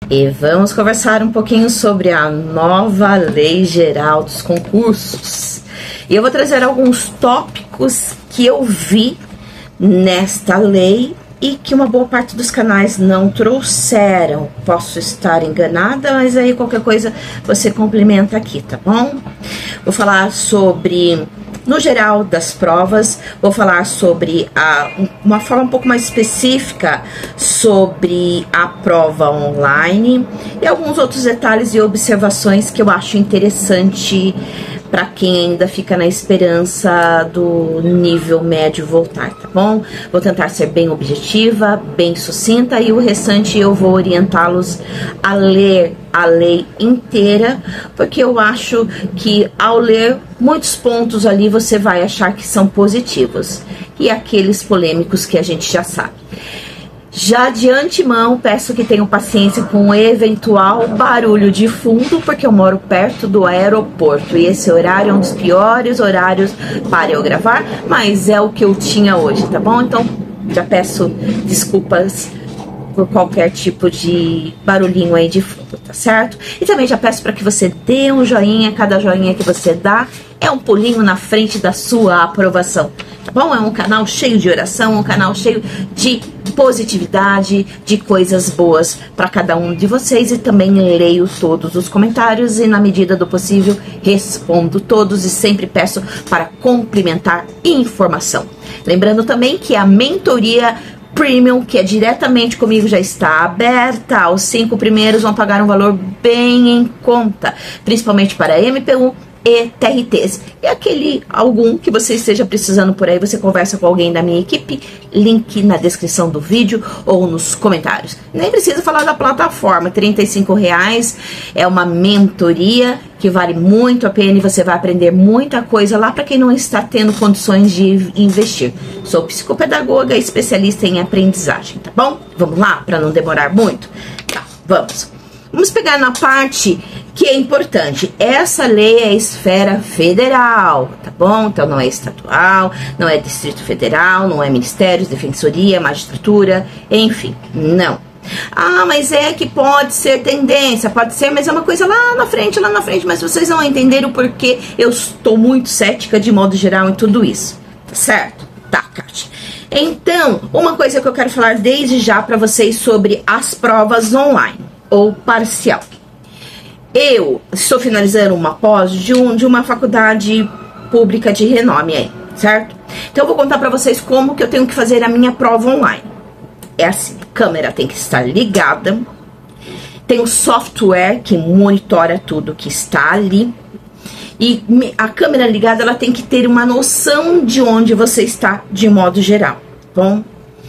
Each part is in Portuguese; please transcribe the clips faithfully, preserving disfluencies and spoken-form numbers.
E vamos conversar um pouquinho sobre a nova Lei Geral dos Concursos. E eu vou trazer alguns tópicos que eu vi nesta lei e que uma boa parte dos canais não trouxeram. Posso estar enganada, mas aí qualquer coisa você complementa aqui, tá bom? Vou falar sobre, no geral, das provas. Vou falar sobre a, uma forma um pouco mais específica sobre a prova online e alguns outros detalhes e observações que eu acho interessante para quem ainda fica na esperança do nível médio voltar, tá bom? Vou tentar ser bem objetiva, bem sucinta, e o restante eu vou orientá-los a ler a lei inteira, porque eu acho que ao ler muitos pontos ali você vai achar que são positivos, e aqueles polêmicos que a gente já sabe. Já de antemão, peço que tenham paciência com o eventual barulho de fundo, porque eu moro perto do aeroporto, e esse horário é um dos piores horários para eu gravar, mas é o que eu tinha hoje, tá bom? Então, já peço desculpas por qualquer tipo de barulhinho aí de fundo, tá certo? E também já peço para que você dê um joinha, cada joinha que você dá é um pulinho na frente da sua aprovação, tá bom? É um canal cheio de oração, um canal cheio de positividade, de coisas boas para cada um de vocês, e também leio todos os comentários e, na medida do possível, respondo todos, e sempre peço para complementar informação. Lembrando também que a mentoria Premium, que é diretamente comigo, já está aberta. Os cinco primeiros vão pagar um valor bem em conta, principalmente para M P um e T R Ts. E aquele algum que você esteja precisando por aí, você conversa com alguém da minha equipe, link na descrição do vídeo ou nos comentários. Nem precisa falar da plataforma, trinta e cinco reais, é uma mentoria que vale muito a pena e você vai aprender muita coisa lá para quem não está tendo condições de investir. Sou psicopedagoga, especialista em aprendizagem, tá bom? Vamos lá, para não demorar muito? Tá, vamos. Vamos pegar na parte que é importante. Essa lei é esfera federal, tá bom? Então não é estadual, não é Distrito Federal, não é Ministérios, Defensoria, Magistratura, enfim, não. Ah, mas é que pode ser tendência, pode ser, mas é uma coisa lá na frente, lá na frente, mas vocês vão entender o porquê eu estou muito cética de modo geral em tudo isso, tá certo? Tá, Kátia. Então, uma coisa que eu quero falar desde já para vocês sobre as provas online ou parcial. Eu estou finalizando uma pós de, um, de uma faculdade pública de renome aí, certo? Então eu vou contar para vocês como que eu tenho que fazer a minha prova online. É assim, a câmera tem que estar ligada, tem o software que monitora tudo que está ali, e a câmera ligada, ela tem que ter uma noção de onde você está de modo geral, tá bom?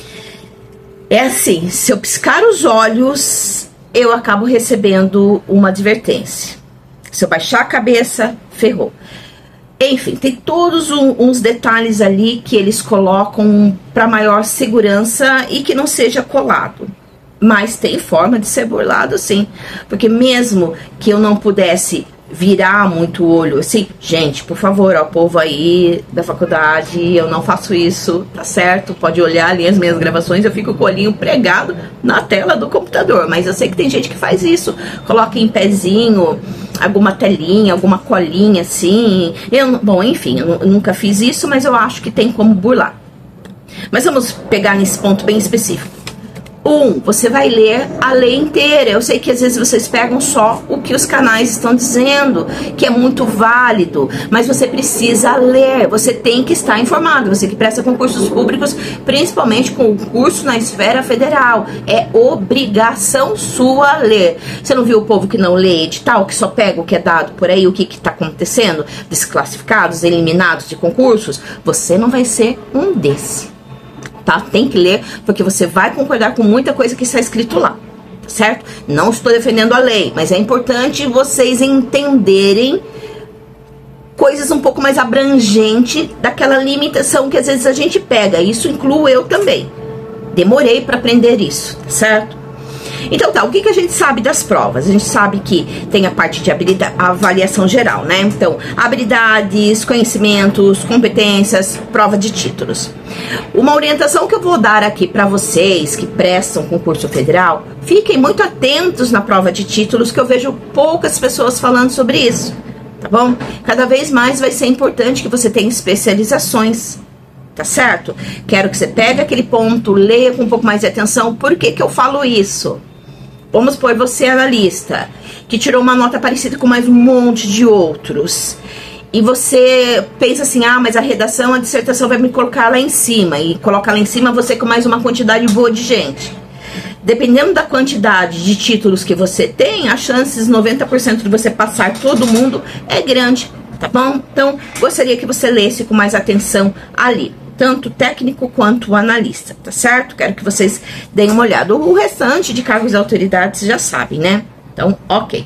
É assim, se eu piscar os olhos, eu acabo recebendo uma advertência. Se eu baixar a cabeça, ferrou. Enfim, tem todos um, uns detalhes ali que eles colocam para maior segurança e que não seja colado. Mas tem forma de ser burlado, sim. Porque mesmo que eu não pudesse virar muito o olho, assim, gente, por favor, ó, povo aí da faculdade, eu não faço isso, tá certo? Pode olhar ali as minhas gravações, eu fico com o olhinho pregado na tela do computador, mas eu sei que tem gente que faz isso, coloca em pezinho, alguma telinha, alguma colinha assim, eu, bom, enfim, eu nunca fiz isso, mas eu acho que tem como burlar. Mas vamos pegar nesse ponto bem específico. Um, você vai ler a lei inteira. Eu sei que às vezes vocês pegam só o que os canais estão dizendo, que é muito válido, mas você precisa ler, você tem que estar informado. Você que presta concursos públicos, principalmente concurso na esfera federal, é obrigação sua ler. Você não viu o povo que não lê edital, que só pega o que é dado por aí, o que está acontecendo, desclassificados, eliminados de concursos? Você não vai ser um desses. Tá? Tem que ler, porque você vai concordar com muita coisa que está escrito lá, tá certo? Não estou defendendo a lei, mas é importante vocês entenderem coisas um pouco mais abrangentes daquela limitação que às vezes a gente pega. Isso inclui eu também. Demorei para aprender isso, tá certo? Então tá, o que, que a gente sabe das provas? A gente sabe que tem a parte de habilidade, avaliação geral, né? Então, habilidades, conhecimentos, competências, prova de títulos. Uma orientação que eu vou dar aqui para vocês que prestam concurso federal, fiquem muito atentos na prova de títulos, que eu vejo poucas pessoas falando sobre isso, tá bom? Cada vez mais vai ser importante que você tenha especializações. Tá certo? Quero que você pegue aquele ponto, leia com um pouco mais de atenção. Por que que eu falo isso? Vamos supor, você é analista, que tirou uma nota parecida com mais um monte de outros. E você pensa assim, ah, mas a redação, a dissertação vai me colocar lá em cima. E coloca lá em cima você com mais uma quantidade boa de gente. Dependendo da quantidade de títulos que você tem, as chances, noventa por cento de você passar todo mundo é grande, tá bom? Então, gostaria que você lesse com mais atenção ali. Tanto técnico quanto analista, tá certo? Quero que vocês deem uma olhada. O restante de cargos e autoridades já sabem, né? Então, ok.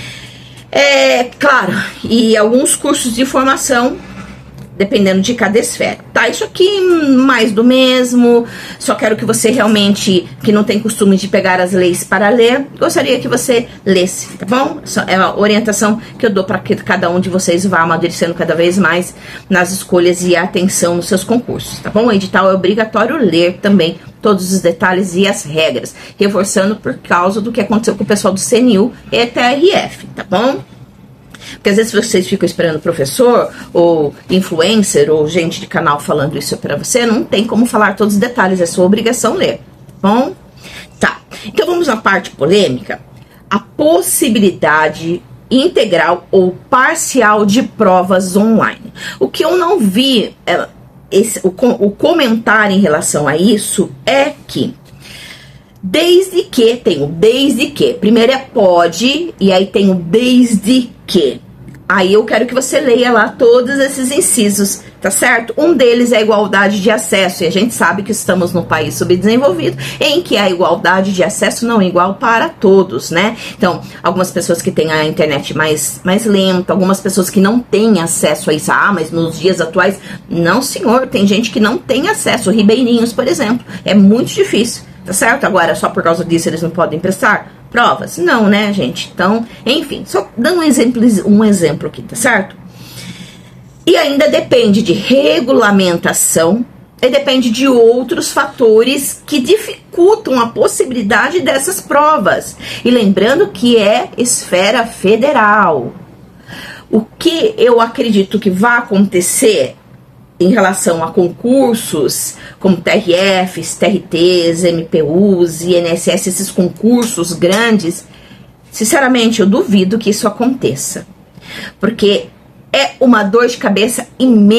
É, claro, e alguns cursos de formação, dependendo de cada esfera, tá? Isso aqui, mais do mesmo. Só quero que você realmente, que não tem costume de pegar as leis para ler, gostaria que você lesse, tá bom? É a orientação que eu dou para que cada um de vocês vá amadurecendo cada vez mais nas escolhas e atenção nos seus concursos, tá bom? O edital é obrigatório ler também todos os detalhes e as regras, reforçando por causa do que aconteceu com o pessoal do C N U e T R F, tá bom? Porque às vezes vocês ficam esperando professor ou influencer ou gente de canal falando isso para você, não tem como falar todos os detalhes, é sua obrigação ler, tá bom? Tá, então vamos na parte polêmica. A possibilidade integral ou parcial de provas online. O que eu não vi, é, esse, o, o comentário em relação a isso é que desde que, tem o desde que, primeiro é pode, e aí tem o desde que. Aí eu quero que você leia lá todos esses incisos, tá certo? Um deles é a igualdade de acesso, e a gente sabe que estamos num país subdesenvolvido, em que a igualdade de acesso não é igual para todos, né? Então, algumas pessoas que têm a internet mais, mais lenta, algumas pessoas que não têm acesso a isso, ah, mas nos dias atuais, não senhor, tem gente que não tem acesso, ribeirinhos, por exemplo, é muito difícil. Tá certo? Agora, só por causa disso eles não podem prestar provas? Não, né, gente? Então, enfim, só dando um exemplo, um exemplo aqui, tá certo? E ainda depende de regulamentação e depende de outros fatores que dificultam a possibilidade dessas provas. E lembrando que é esfera federal. O que eu acredito que vai acontecer em relação a concursos como T R Fs, T R Ts, M P Us, I N S S, esses concursos grandes, sinceramente eu duvido que isso aconteça, porque é uma dor de cabeça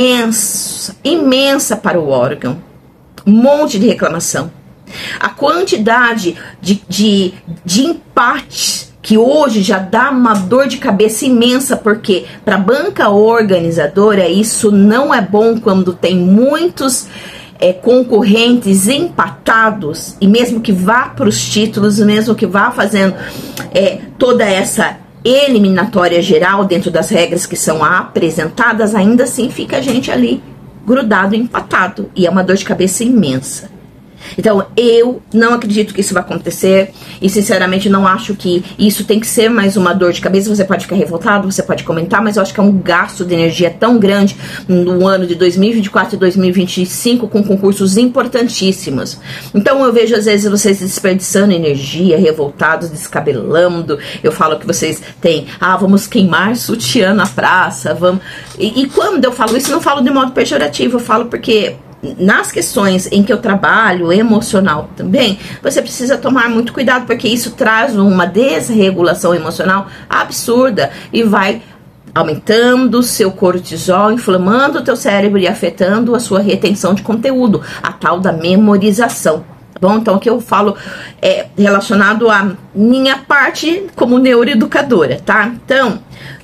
imensa, imensa para o órgão, um monte de reclamação, a quantidade de, de, de empates que hoje já dá uma dor de cabeça imensa, porque para a banca organizadora isso não é bom quando tem muitos é, concorrentes empatados, e mesmo que vá para os títulos, mesmo que vá fazendo é, toda essa eliminatória geral dentro das regras que são apresentadas, ainda assim fica a gente ali grudado, empatado, e é uma dor de cabeça imensa. Então, eu não acredito que isso vai acontecer e, sinceramente, não acho que isso tem que ser mais uma dor de cabeça. Você pode ficar revoltado, você pode comentar, mas eu acho que é um gasto de energia tão grande no ano de dois mil e vinte e quatro e dois mil e vinte e cinco com concursos importantíssimos. Então, eu vejo, às vezes, vocês desperdiçando energia, revoltados, descabelando. Eu falo que vocês têm, ah, vamos queimar sutiã na praça, vamos... E, e quando eu falo isso, não falo de modo pejorativo, eu falo porque... nas questões em que eu trabalho, emocional também, você precisa tomar muito cuidado, porque isso traz uma desregulação emocional absurda e vai aumentando o seu cortisol, inflamando o teu cérebro e afetando a sua retenção de conteúdo, a tal da memorização. Bom, então o que eu falo é relacionado à minha parte como neuroeducadora, tá? Então,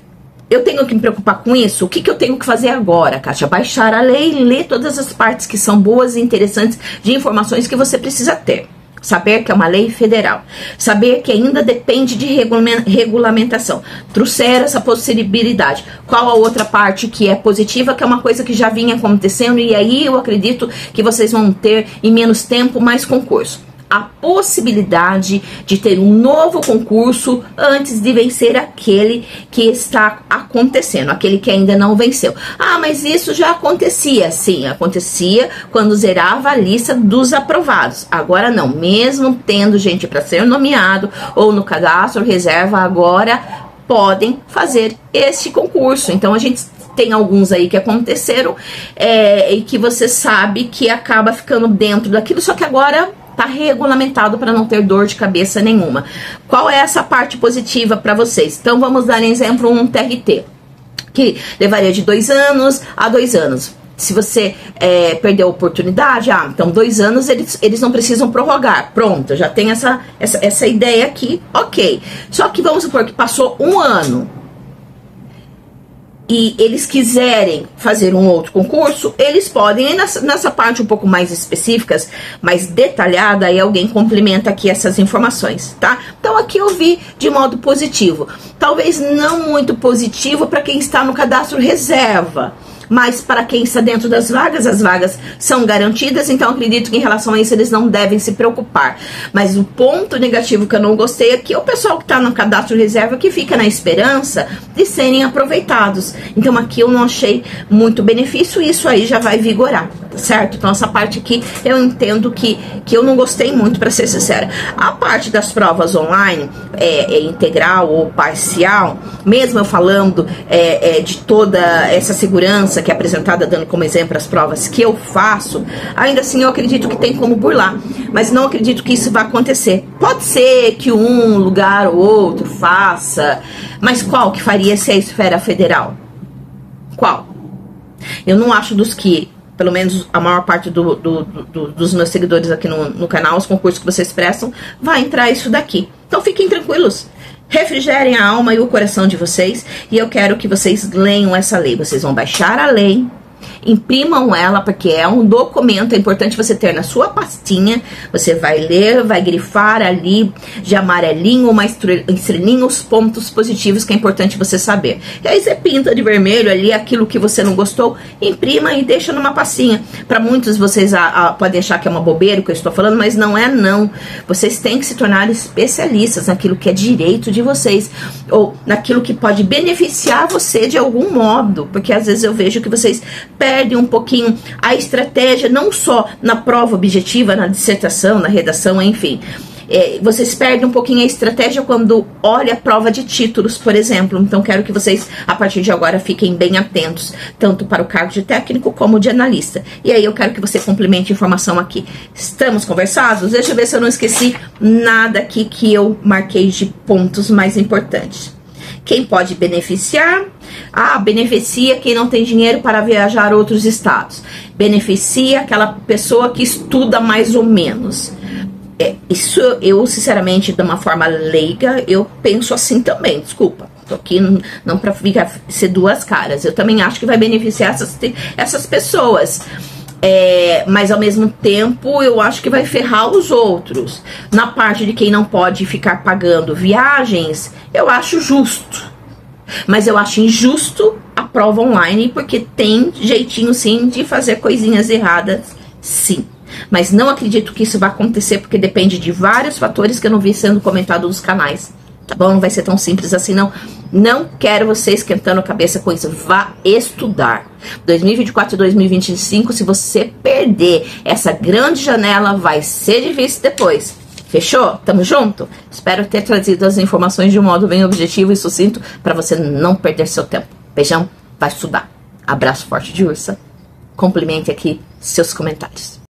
eu tenho que me preocupar com isso? O que, que eu tenho que fazer agora, Kátia? Baixar a lei e ler todas as partes que são boas e interessantes de informações que você precisa ter. Saber que é uma lei federal. Saber que ainda depende de regulamentação. Trouxer essa possibilidade. Qual a outra parte que é positiva, que é uma coisa que já vinha acontecendo, e aí eu acredito que vocês vão ter em menos tempo mais concurso. a possibilidade de ter um novo concurso antes de vencer aquele que está acontecendo, aquele que ainda não venceu. Ah, mas isso já acontecia. Sim, acontecia quando zerava a lista dos aprovados. Agora não, mesmo tendo gente para ser nomeado ou no cadastro reserva, agora podem fazer este concurso. Então a gente tem alguns aí que aconteceram é, e que você sabe que acaba ficando dentro daquilo, só que agora tá regulamentado para não ter dor de cabeça nenhuma. Qual é essa parte positiva para vocês? Então vamos dar exemplo um T R T que levaria de dois anos a dois anos. Se você é, perdeu a oportunidade, ah, então dois anos eles, eles não precisam prorrogar. Pronto, já tem essa, essa, essa ideia aqui, ok. Só que vamos supor que passou um ano e eles quiserem fazer um outro concurso, eles podem, e nessa, nessa parte um pouco mais específicas, mais detalhada, aí alguém complementa aqui essas informações, tá? Então aqui eu vi de modo positivo, talvez não muito positivo para quem está no cadastro reserva, mas para quem está dentro das vagas, as vagas são garantidas, então acredito que em relação a isso eles não devem se preocupar. Mas o ponto negativo que eu não gostei é que o pessoal que está no cadastro reserva que fica na esperança de serem aproveitados. Então aqui eu não achei muito benefício, isso aí já vai vigorar, certo? Então essa parte aqui eu entendo que, que eu não gostei muito, para ser sincera. A parte das provas online, é, é integral ou parcial, mesmo eu falando é, é, de toda essa segurança que é apresentada, dando como exemplo as provas que eu faço, ainda assim eu acredito que tem como burlar, mas não acredito que isso vai acontecer. Pode ser que um lugar ou outro faça, mas qual que faria se é a esfera federal? Qual? Eu não acho dos que, pelo menos a maior parte do, do, do, dos meus seguidores aqui no, no canal, os concursos que vocês prestam, vai entrar isso daqui. Então fiquem tranquilos. Refrigerem a alma e o coração de vocês, e eu quero que vocês leiam essa lei. Vocês vão baixar a lei, imprimam ela, porque é um documento, é importante você ter na sua pastinha. Você vai ler, vai grifar ali de amarelinho, uma estrelinha, os pontos positivos que é importante você saber. E aí você pinta de vermelho ali aquilo que você não gostou, imprima e deixa numa pastinha. Para muitos vocês a, a, podem achar que é uma bobeira o que eu estou falando, mas não é não. Vocês têm que se tornar especialistas naquilo que é direito de vocês, ou naquilo que pode beneficiar você de algum modo, porque às vezes eu vejo que vocês perde um pouquinho a estratégia, não só na prova objetiva, na dissertação, na redação, enfim. É, vocês perdem um pouquinho a estratégia quando olha a prova de títulos, por exemplo. Então, quero que vocês, a partir de agora, fiquem bem atentos, tanto para o cargo de técnico como de analista. E aí, eu quero que você complemente a informação aqui. Estamos conversados? Deixa eu ver se eu não esqueci nada aqui que eu marquei de pontos mais importantes. Quem pode beneficiar? Ah, beneficia quem não tem dinheiro para viajar a outros estados. Beneficia aquela pessoa que estuda mais ou menos. É, isso eu, sinceramente, de uma forma leiga, eu penso assim também, desculpa. Tô aqui não, não para ser duas caras. Eu também acho que vai beneficiar essas, essas pessoas. É, mas ao mesmo tempo eu acho que vai ferrar os outros. Na parte de quem não pode ficar pagando viagens, eu acho justo. Mas eu acho injusto a prova online, porque tem jeitinho sim de fazer coisinhas erradas, sim. Mas não acredito que isso vai acontecer, porque depende de vários fatores que eu não vi sendo comentado nos canais. Tá bom? Não vai ser tão simples assim, não. Não quero você esquentando a cabeça com isso. Vá estudar. dois mil e vinte e quatro e dois mil e vinte e cinco, se você perder essa grande janela, vai ser difícil depois. Fechou? Tamo junto? Espero ter trazido as informações de um modo bem objetivo e sucinto para você não perder seu tempo. Beijão, vai estudar. Abraço forte de ursa. Complemente aqui seus comentários.